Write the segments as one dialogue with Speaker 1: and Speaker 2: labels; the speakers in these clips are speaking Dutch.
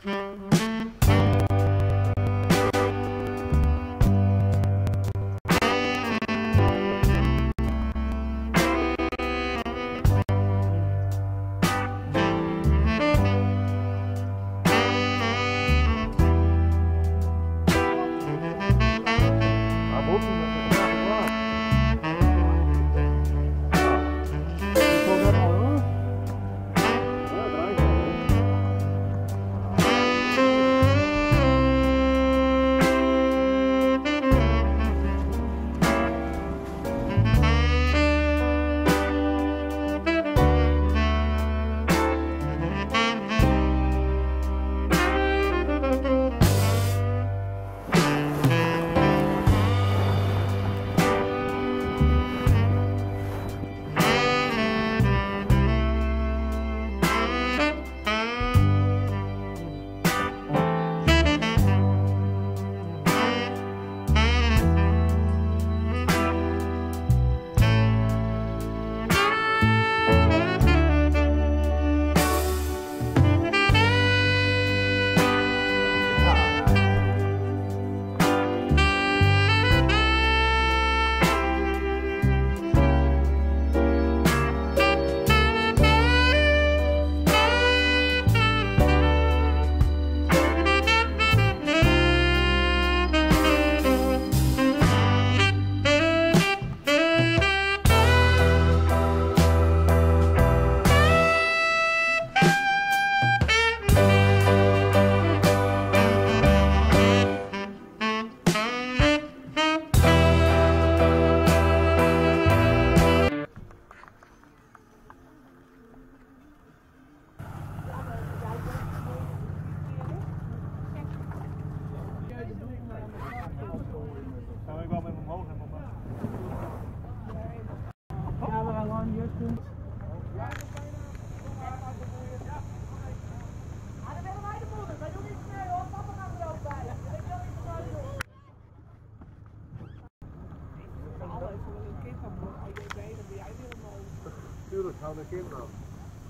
Speaker 1: Tuurlijk, hou de kinderen af.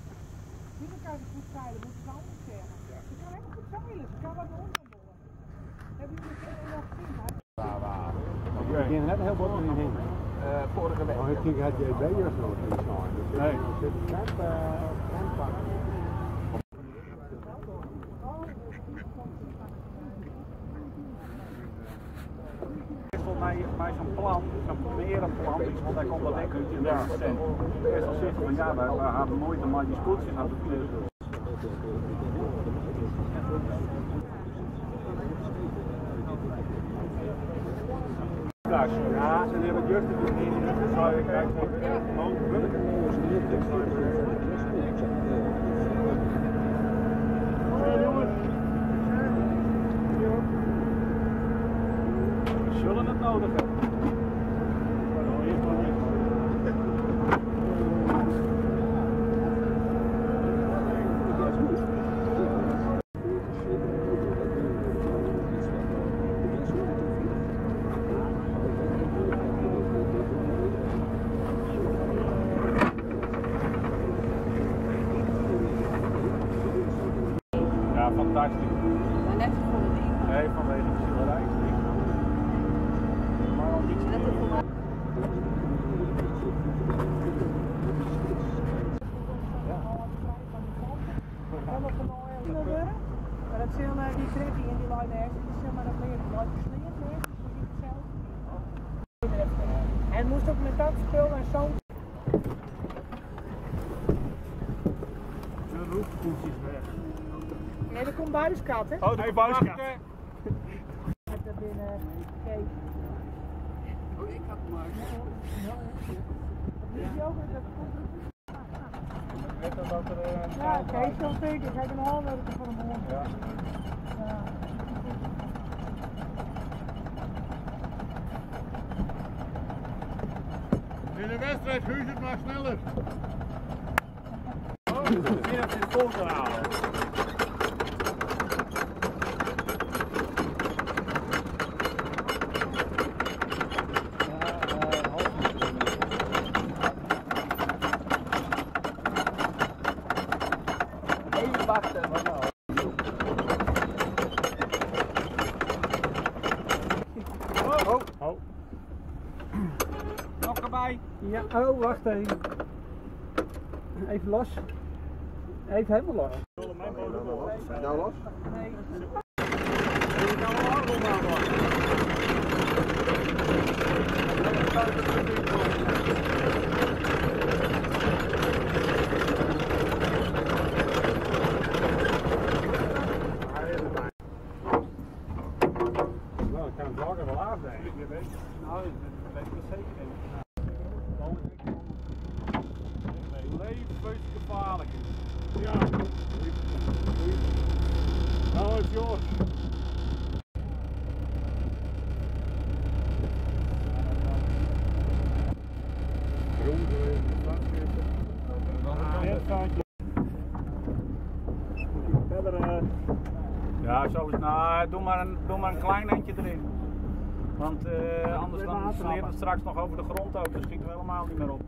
Speaker 2: Niet elkaar goed zeilen, moeten ze anders zeggen. Ze kan helemaal goed zeilen, ze kan wat onderbollen. Hebben jullie de kinderen nog gezien?
Speaker 3: Je ging net heel wat niet heen.
Speaker 1: Vorige week.
Speaker 3: Maar ik denk, had jij bij nog niet zijn?
Speaker 1: Nee.
Speaker 3: Het is
Speaker 4: mij zo'n plan, zo'n beherenplan, want hij komt dat denk ik in 30%. Eerst al zitten van ja, we hebben nooit maar die stoeltjes aan de kleur. Ja, ze hebben het juist in de zou je kijken. We zullen het nodig hebben. Ja, fantastisch.
Speaker 5: Maar net voor de ding.
Speaker 4: Nee, vanwege de schilderij. Maar al iets
Speaker 5: Net voor mij.
Speaker 2: Maar dat zijn die trekken in die lijn ergens, die zeg maar dat meer lijn gesleerd ligt, dus ik zelf. En het moest ook met dat spul en zo.
Speaker 4: de roefkoetjes weg.
Speaker 2: Nee, er komt buiskat, hè?
Speaker 4: Oh, de buiskat.
Speaker 2: Met daar binnen Kees.
Speaker 5: Oh, ik had maar.
Speaker 2: Ja, Kees zal zeker. Kijk een halve voor de morgen.
Speaker 4: Ja.
Speaker 2: Ja.
Speaker 1: In de wedstrijd huurt het maar sneller.
Speaker 4: Oh, ik vind dat het vol te halen.
Speaker 5: Even wachten.
Speaker 4: erbij.
Speaker 6: Ja, oh, wacht even. Even los. Even helemaal los.
Speaker 3: Zijn nou los?
Speaker 6: Nee.
Speaker 4: Je kan wel allemaal maken.
Speaker 3: Nou, ik kan het lager wel afdenken.
Speaker 4: Nou, dat weet ik wel zeker niet. Levensgevaarlijk.
Speaker 1: Ja. Nou, het is George.
Speaker 3: Groen geweest,
Speaker 4: Ja, zo is. Nou, doe maar een klein eindje erin. Want anders dan sneert het straks nog over de grond ook. Dan schieten we helemaal niet meer op.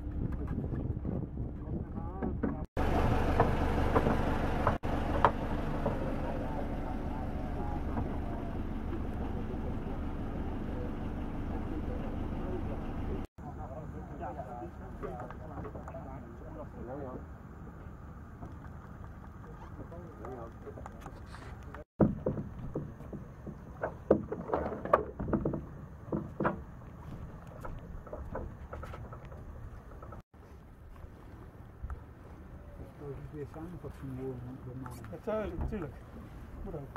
Speaker 6: Weer samenvatting worden maken.
Speaker 4: Natuurlijk. Moet ook.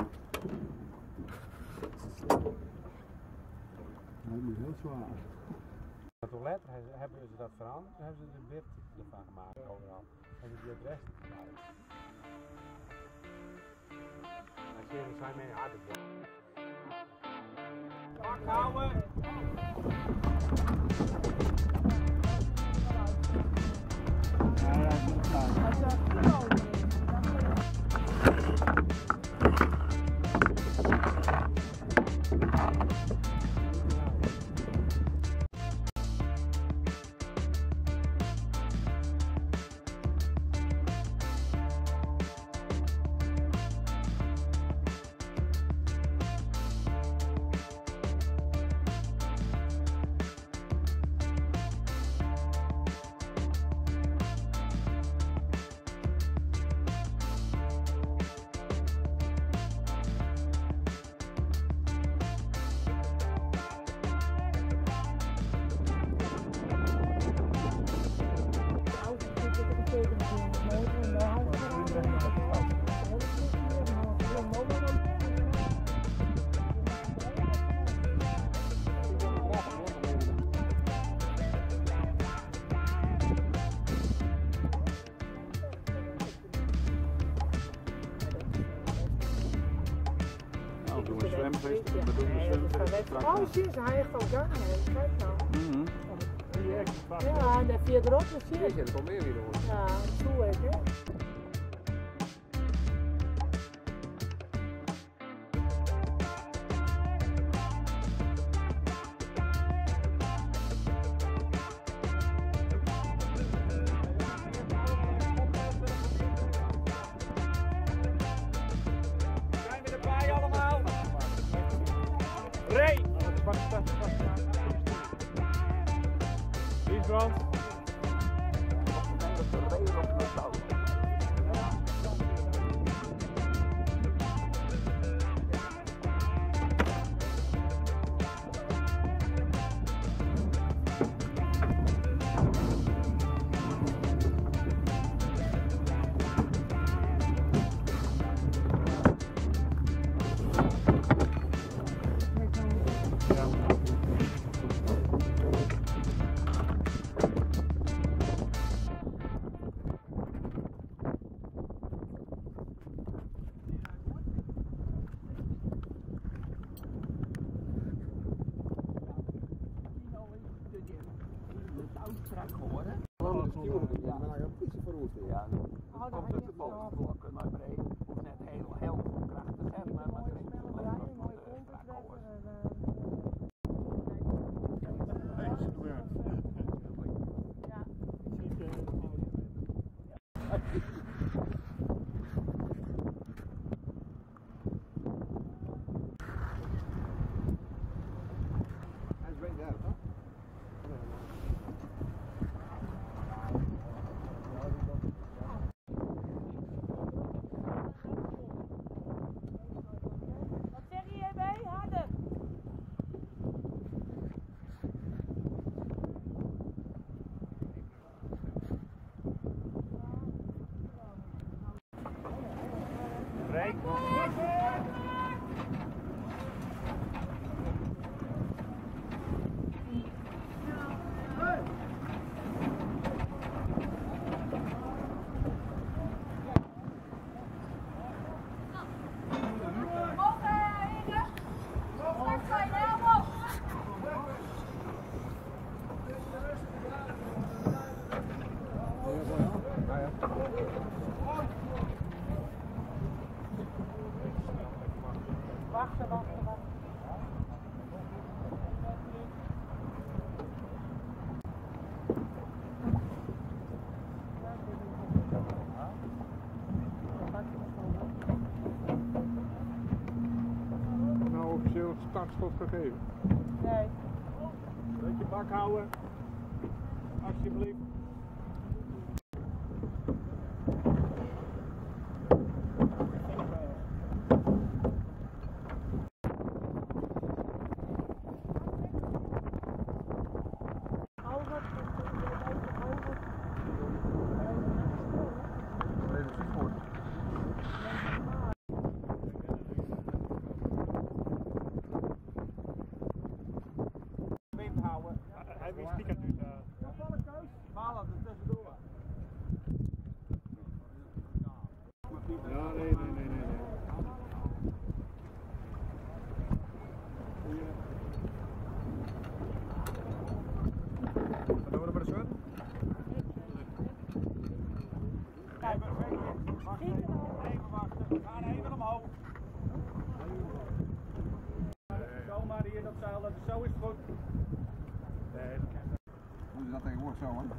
Speaker 3: Dat is heel zwaar. Het toilet hebben ze dat veranderd, hebben ze de bit ervan gemaakt overal. Hebben ze die rest gebruikt. Als je er zijn mee harder wordt.
Speaker 4: Pak houden! Nou, doen we een zwemfeest.
Speaker 2: Oh, zie je, hij heeft ook daar. Kijk nou. Ja, en via erop, zie je.
Speaker 3: Er komt meer weer hoor.
Speaker 2: Ja, zo is het.
Speaker 4: Zijn we erbij allemaal? Ray!
Speaker 1: Wie is brand?
Speaker 5: Ja, komt het de bovenblokken naar beneden. Of net heel krachtig hebben, maar het is mooi strak hoor.
Speaker 3: Hij is weg daar, toch?
Speaker 1: Nou officieel het startschot gegeven.
Speaker 2: Nee.
Speaker 1: Beetje bak houden. Alsjeblieft.
Speaker 4: Wind houden.
Speaker 1: Hij wil stiekem dus.
Speaker 4: Malen er tussendoor.
Speaker 1: Ja, nee.
Speaker 3: Wat doen we er bij de zwem?
Speaker 4: Even wachten. We gaan even omhoog. Zo maar hier dat zeil. Zo is het goed.
Speaker 3: Hoe is dat tegenwoordig zo, hè?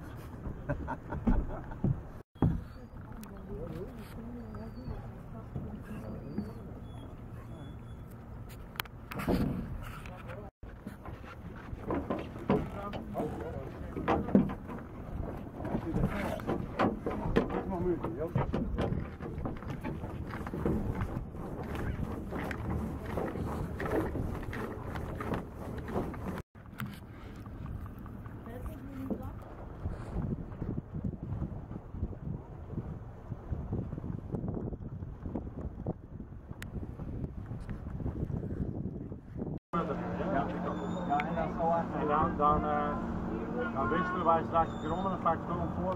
Speaker 4: Ja, en dan zo aan. En dan wisselen wij straks de grond en dan straks gewoon voor.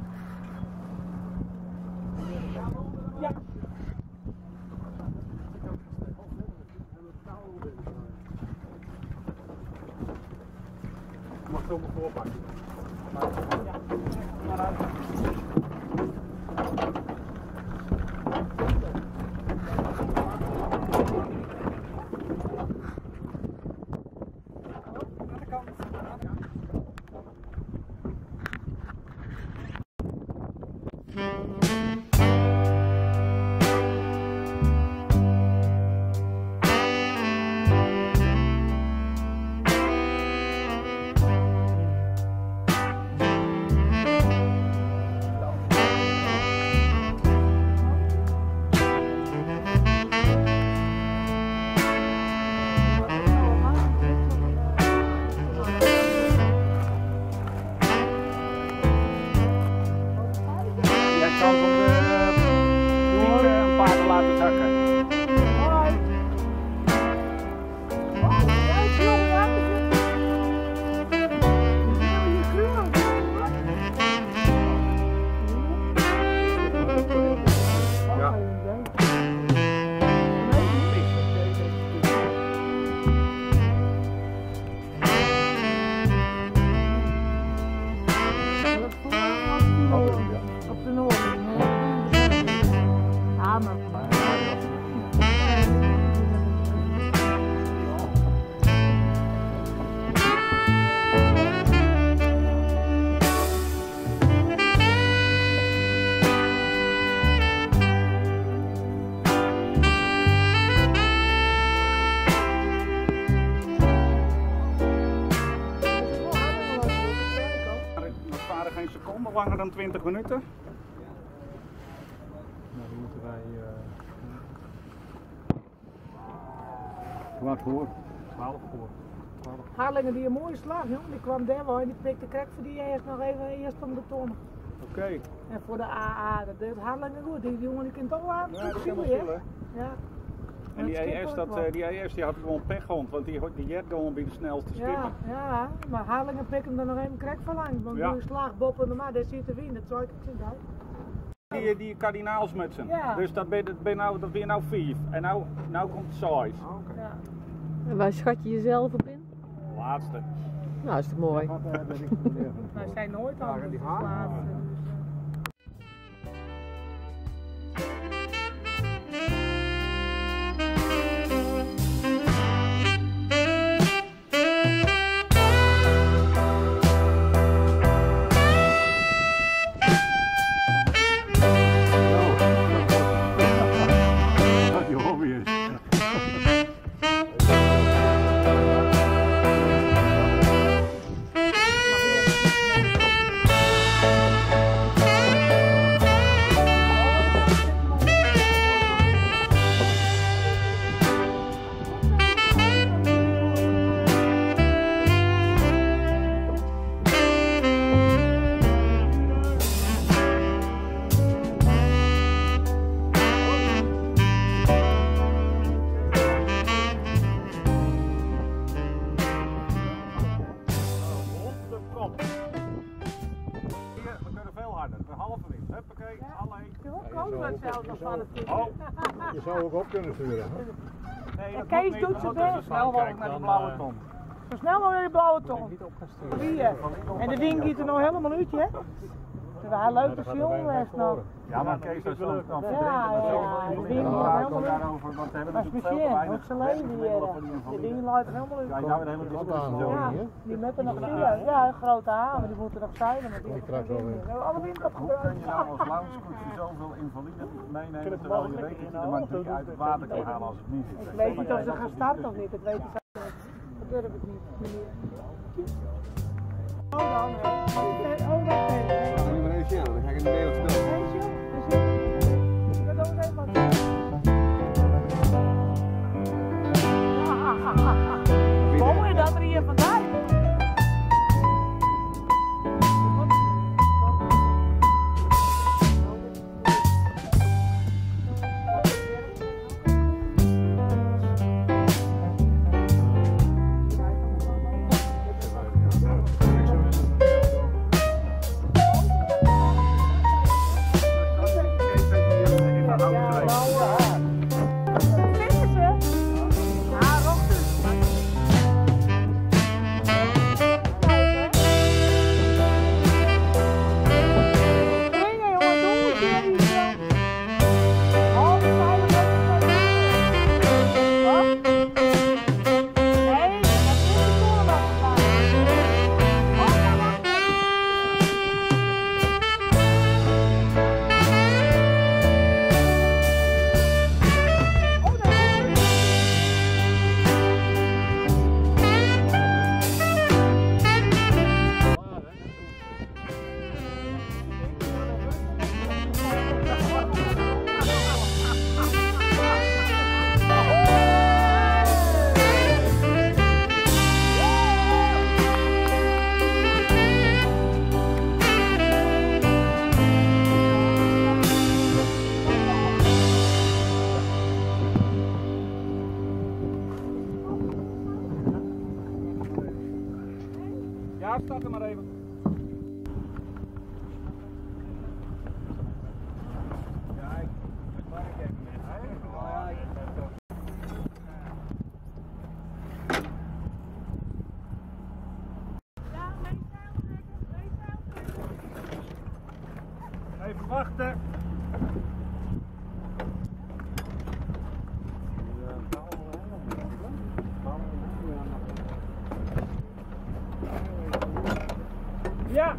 Speaker 2: Ja.
Speaker 1: Je mag het ook maar voorpakken.
Speaker 4: Geen seconde langer dan 20 minuten.
Speaker 3: Nou, dan moeten wij...
Speaker 4: Wat voor? 12 voor.
Speaker 2: Harlingen die een mooie slag, jongen. Die kwam daar wel en die pikte krek voor die eerst nog even eerst om de tonnen.
Speaker 4: Oké.
Speaker 2: En voor de AA, dat deed Harlingen goed. Die jongen die kent toch wel aan.
Speaker 4: Ja, dat
Speaker 2: goed
Speaker 4: kan wel
Speaker 2: zien, hè?
Speaker 4: veel, hè?
Speaker 2: Ja.
Speaker 4: En die ES die had gewoon pechhond, want die jet gewoon bij de snelste stippen.
Speaker 2: Ja, maar Harlingen pik hem er nog even krek van langs. Want die slag boppen maar daar zit de wind, dat zou ik het zien uit.
Speaker 4: Die kardinaalsmutsen.
Speaker 2: Ja.
Speaker 4: Dus dat ben je nou 5. En nou komt 6.
Speaker 2: Ja.
Speaker 7: En waar schat je jezelf op in?
Speaker 4: Laatste.
Speaker 7: Nou, is toch mooi.
Speaker 2: Wij zijn nooit al die laatste.
Speaker 1: Je zou ook op kunnen sturen.
Speaker 4: Nee,
Speaker 2: En Kees doet zijn best.
Speaker 4: Zo snel mogelijk naar de blauwe ton.
Speaker 2: Zo snel mogelijk de blauwe ton. En de wind giet er nog helemaal uit, hè? Terwijl leuk de film was nog.
Speaker 4: Ja, maar Kees, dat is dan verdrinken.
Speaker 2: Ja, de wind gaat helemaal uit.
Speaker 4: Daarover, want we hebben
Speaker 2: Dat is
Speaker 4: natuurlijk veel te
Speaker 2: speciaal,
Speaker 4: weinig
Speaker 2: ook zijn leven hier. De wind laat er helemaal uit.
Speaker 4: Ja, nou weer de hele discussie zo.
Speaker 2: Ja, die meppen nog vier. Ja, een grote haven, die moeten nog zeilen. Maar die hebben alle wind
Speaker 4: Hoe kun je nou als loungekoetje zoveel invaliden meenemen terwijl je weet dat je er maar 3 uit het water kan halen als het niet zit?
Speaker 2: Ik weet niet of ze gaan starten of niet, dat weet ik zelf niet. Dat durf ik niet. Oh dan, hè. Oh, dat is het.
Speaker 3: Dan ga ik in de wereld snel.
Speaker 2: Dat ook even. Mooi dat er hier vandaan.
Speaker 4: Ja, start er maar even. Kijk, dat mag ik even met. Even wachten. Ja!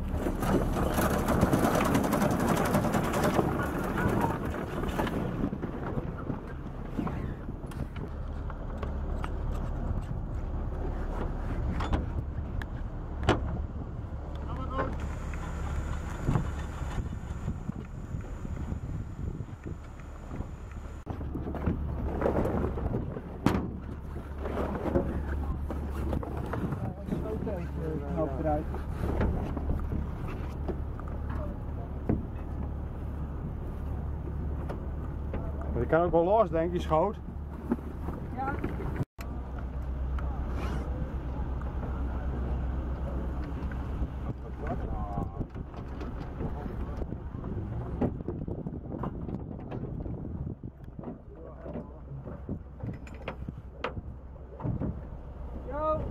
Speaker 6: Knoop eruit.
Speaker 1: Maar die kan ook wel los, denk je, schoot.
Speaker 6: Ja. Yo.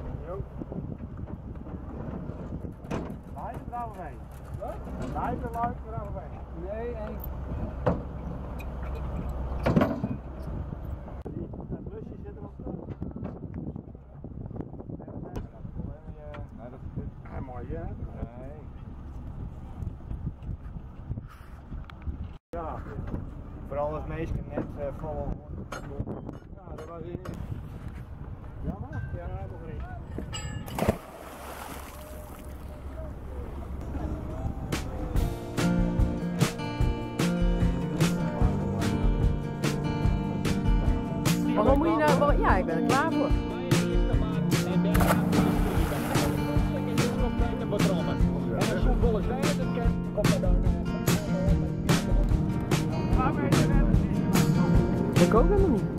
Speaker 3: Leider eroverheen.
Speaker 6: Wat?
Speaker 3: Leider eroverheen.
Speaker 6: Nee, één.
Speaker 3: Het blusje zit erop. Nee, dat is helemaal ja. Nee. Ja.
Speaker 4: Vooral als meisje net vol.
Speaker 3: Ja, dat was in. Jammer? Ja, dat hebben we niet.
Speaker 7: Maar wat moet je nou? Ja, ik ben er klaar voor. Ik ook helemaal niet.